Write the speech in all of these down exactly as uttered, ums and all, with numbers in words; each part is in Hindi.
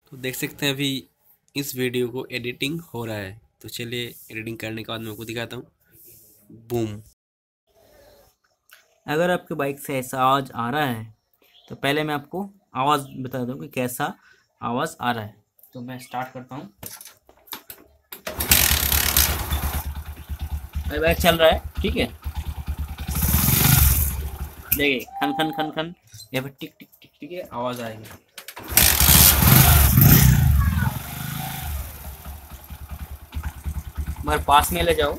तो देख सकते हैं अभी इस वीडियो को एडिटिंग हो रहा है। तो चलिए एडिटिंग करने के बाद मैं आपको दिखाता हूँ। बूम। अगर आपके बाइक से ऐसा आवाज़ आ रहा है तो पहले मैं आपको आवाज़ बता दूं कि कैसा आवाज़ आ रहा है। तो मैं स्टार्ट करता हूँ। अभी बाइक चल रहा है, ठीक है। देखिए खन खन खन खन, या फिर टिक टिक टिक टिक आवाज़ आएगी। मगर पास में ले जाओ,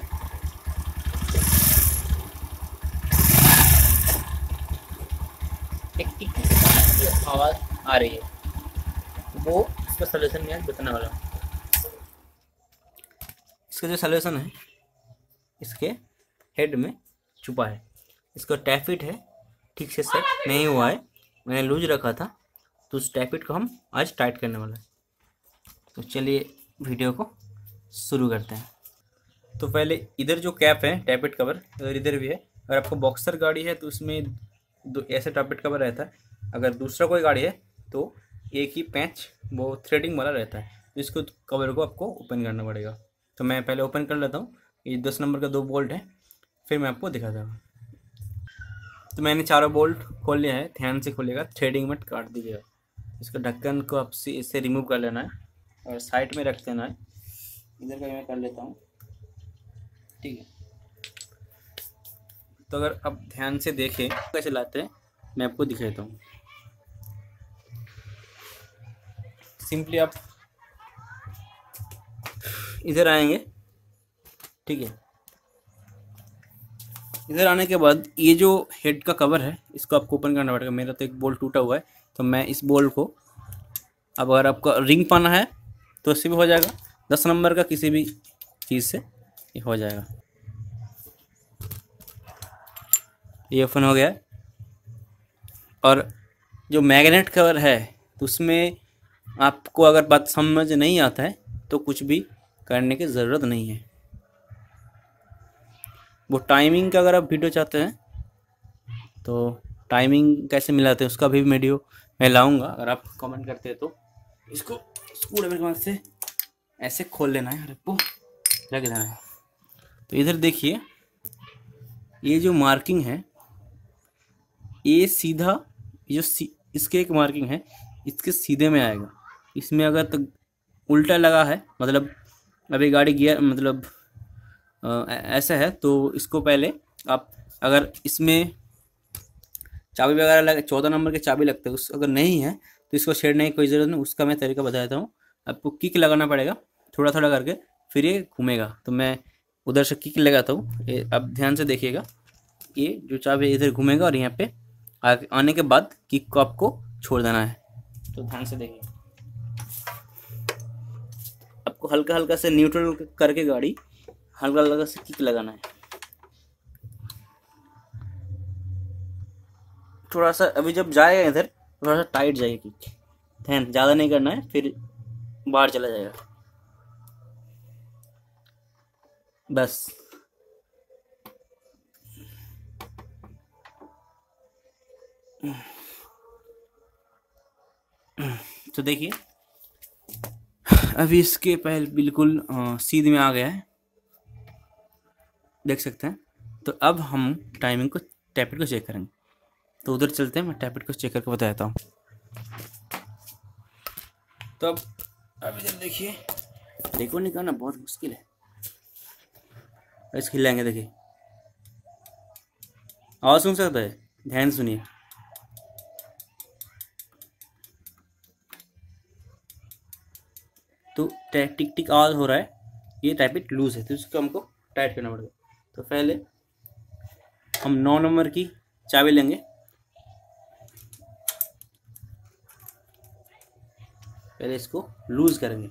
टिक टिक टिक आवाज़ आ रही है। वो इसका सोल्यूशन मैं बताने वाला हूँ। इसका जो सोल्यूशन है इसके हेड में छुपा है। इसका टैपिट है, ठीक से सेट नहीं हुआ है, मैंने लूज रखा था। तो उस टैपिट को हम आज टाइट करने वाला है। तो चलिए वीडियो को शुरू करते हैं। तो पहले इधर जो कैप है टैपिट कवर, अगर इधर भी है, अगर आपको बॉक्सर गाड़ी है तो उसमें दो ऐसे टैपिट कवर रहता है। अगर दूसरा कोई गाड़ी है तो एक ही पैच वो थ्रेडिंग वाला रहता है। तो इसको कवर को आपको ओपन करना पड़ेगा। तो मैं पहले ओपन कर लेता हूँ। ये दस नंबर का दो बोल्ट है, फिर मैं आपको दिखाता हूँ। तो मैंने चारों बोल्ट खोल लिया है, ध्यान से खोलिएगा, थ्रेडिंग मत काट दीजिएगा। इसका ढक्कन को आपसे इससे रिमूव कर लेना है और साइड में रख देना है। इधर का मैं कर लेता हूँ, ठीक है। तो अगर आप ध्यान से देखें कैसे लाते हैं, मैं आपको दिखाता हूँ। सिंपली आप इधर आएंगे, ठीक है। इधर आने के बाद ये जो हेड का कवर है इसको आपको ओपन करना पड़ेगा। मेरा तो एक बोल्ट टूटा हुआ है, तो मैं इस बोल्ट को, अब अगर आपका रिंग पाना है तो इससे भी हो जाएगा, दस नंबर का किसी भी चीज़ से ये हो जाएगा। ये ओपन हो गया। और जो मैग्नेट कवर है तो उसमें आपको अगर बात समझ नहीं आता है तो कुछ भी करने की ज़रूरत नहीं है। वो टाइमिंग का अगर आप वीडियो चाहते हैं तो टाइमिंग कैसे मिलाते हैं उसका भी वीडियो मैं लाऊंगा। अगर आप कमेंट करते हैं तो इसको स्क्रू ड्राइवर से ऐसे खोल लेना है और आपको रख देना है। तो इधर देखिए, ये जो मार्किंग है ये सीधा, ये जो इसके एक मार्किंग है इसके सीधे में आएगा। इसमें अगर तो उल्टा लगा है, मतलब अभी गाड़ी गियर मतलब ऐसा है, तो इसको पहले आप, अगर इसमें चाबी वगैरह लगे, चौदह नंबर के चाबी लगते हैं, उस अगर नहीं है तो इसको छेड़ने की कोई ज़रूरत नहीं। उसका मैं तरीका बता देता हूँ। आपको किक लगाना पड़ेगा थोड़ा थोड़ा करके, फिर ये घूमेगा। तो मैं उधर से किक लगाता हूँ, ये अब ध्यान से देखिएगा। ये जो चाबी इधर घूमेगा और यहाँ पे आने के बाद किक को आपको छोड़ देना है। तो ध्यान से देखिए, आपको हल्का हल्का से न्यूट्रल करके गाड़ी हल्का हल्का से किक लगाना है। थोड़ा सा अभी जब जाएगा इधर थोड़ा सा टाइट जाएगी किक, ध्यान ज़्यादा नहीं करना है, फिर बाहर चला जाएगा बस। तो देखिए अभी इसके पहले बिल्कुल सीध में आ गया है, देख सकते हैं। तो अब हम टाइमिंग को, टैपिट को चेक करेंगे। तो उधर चलते हैं, मैं टैपिट को चेक करके बताता हूँ। तो अब अब इधर देखिए, रिकॉर्ड निकालना बहुत मुश्किल है। इसको हिलाएंगे, देखिए आवाज़ सुन सकता है, ध्यान सुनिए। तो टिक टिक आवाज़ हो रहा है, ये टैपिट लूज है, तो इसको हमको टाइट करना पड़ेगा। तो पहले हम नौ नंबर की चाबी लेंगे, पहले इसको लूज करेंगे।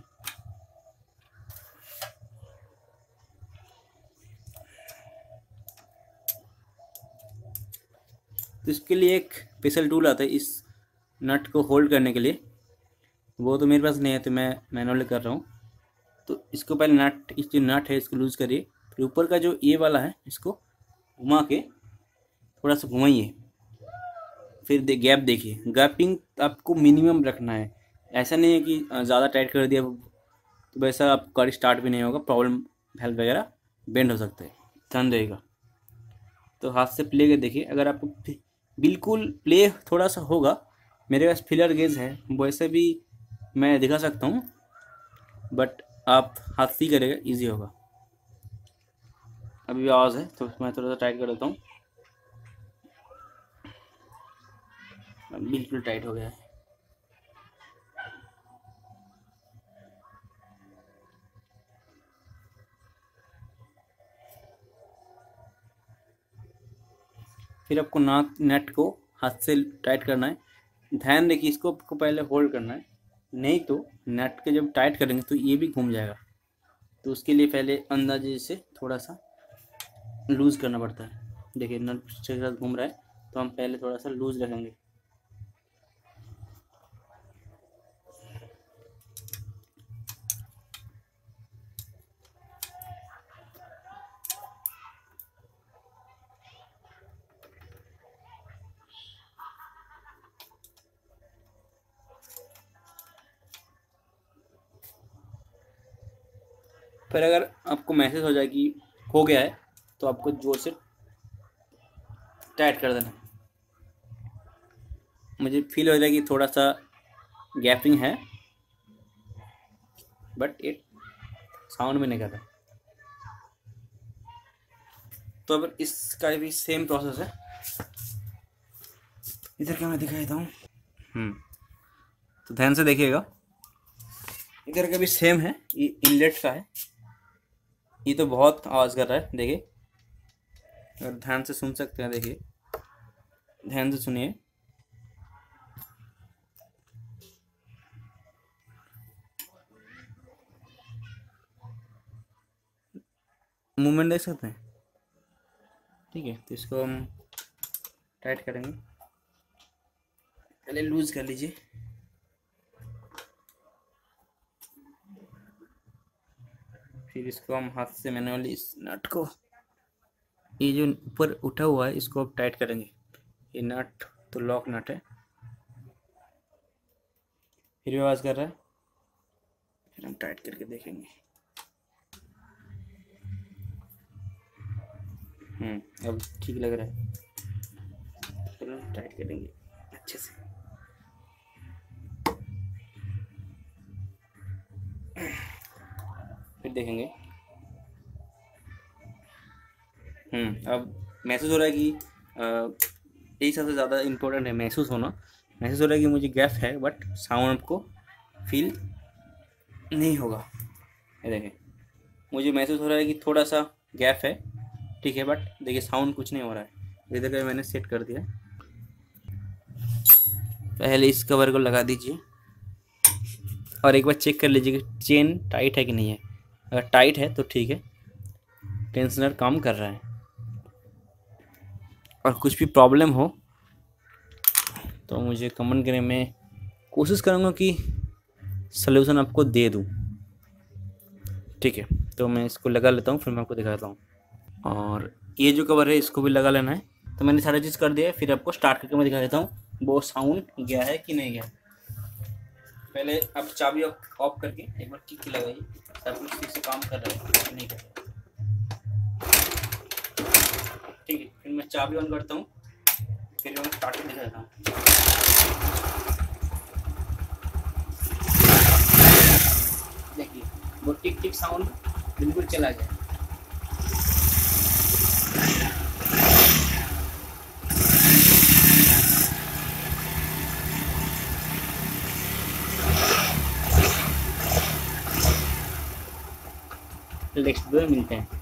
तो इसके लिए एक स्पेशल टूल आता है इस नट को होल्ड करने के लिए, वो तो मेरे पास नहीं है, तो मैं मैनुअली कर रहा हूँ। तो इसको पहले नट, इस जो नट है इसको लूज़ करिए, फिर ऊपर का जो ये वाला है इसको घुमा के थोड़ा सा घुमाइए। फिर दे गैप देखिए, गैपिंग आपको मिनिमम रखना है, ऐसा नहीं है कि ज़्यादा टाइट कर दिया तो वैसा आप गाड़ी स्टार्ट भी नहीं होगा, प्रॉब्लम हेल्प वगैरह बेंड हो सकते हैं, ध्यान देगा। तो हाथ से प्ले कर देखिए, अगर आपको बिल्कुल प्ले थोड़ा सा होगा, मेरे पास फिलर गेज है, वैसे भी मैं दिखा सकता हूँ, बट आप हाथ से ही करेगा इजी होगा। अभी भी आवाज़ है तो मैं थोड़ा सा टाइट कर देता हूँ, बिल्कुल टाइट हो गया है। फिर आपको नाक नेट को हाथ से टाइट करना है, ध्यान रखिए इसको आपको पहले होल्ड करना है, नहीं तो नेट के जब टाइट करेंगे तो ये भी घूम जाएगा। तो उसके लिए पहले अंदाजे से थोड़ा सा लूज़ करना पड़ता है। देखिए नट के साथ घूम रहा है तो हम पहले थोड़ा सा लूज़ रखेंगे। फिर अगर आपको मैसेज हो जाए कि हो गया है तो आपको जोर से टाइट कर देना। मुझे फील हो रहा है कि थोड़ा सा गैपिंग है, बट ये साउंड में नहीं कर रहा। तो अब इसका भी सेम प्रोसेस है, इधर क्या मैं दिखा देता हूँ। हम्म तो ध्यान से देखिएगा, इधर का भी सेम है, ये इनलेट का है। ये तो बहुत आवाज़ कर रहा है, देखिए अगर ध्यान से सुन सकते हैं, देखिए ध्यान से सुनिए। मूवमेंट देख सकते हैं, ठीक है। तो इसको हम टाइट करेंगे, पहले लूज कर लीजिए, फिर इसको हम हाथ से मैनुअली इस नट को, ये जो ऊपर उठा हुआ है इसको अब टाइट करेंगे। ये नट तो लॉक नट है, फिर भी आवाज़ कर रहा है, फिर हम टाइट करके देखेंगे। हम्म अब ठीक लग रहा है, फिर हम टाइट करेंगे अच्छे से। फिर देखेंगे। हम्म अब महसूस हो रहा है कि यही सबसे ज़्यादा इम्पोर्टेंट है, महसूस होना। महसूस हो रहा है कि मुझे गैप है, बट साउंड आपको फील नहीं होगा। ये देखें, मुझे महसूस हो रहा है कि थोड़ा सा गैप है, ठीक है, बट देखिए साउंड कुछ नहीं हो रहा है। इधर का मैंने सेट कर दिया। पहले इस कवर को लगा दीजिए और एक बार चेक कर लीजिए कि चेन टाइट है कि नहीं है। अगर टाइट है तो ठीक है, टेंशनर काम कर रहा है। और कुछ भी प्रॉब्लम हो तो मुझे कमेंट करने में कोशिश करूँगा कि सलूशन आपको दे दूँ, ठीक है। तो मैं इसको लगा लेता हूँ, फिर मैं आपको दिखाता हूँ। और ये जो कवर है इसको भी लगा लेना है। तो मैंने सारा चीज़ कर दिया है, फिर आपको स्टार्ट करके मैं दिखा देता हूँ वो साउंड गया है कि नहीं गया। पहले आप चाबी ऑफ करके एक बार किक लगाइए, सब कुछ ठीक से काम कर रहा है कि नहीं कर रहा है, ठीक है। फिर मैं चाबी ऑन करता हूँ, फिर मैं स्टार्ट करके दिखा देता हूँ। देखिए वो टिक टिक साउंड बिल्कुल चला गया। नेक्स्ट वीडियो में मिलते हैं।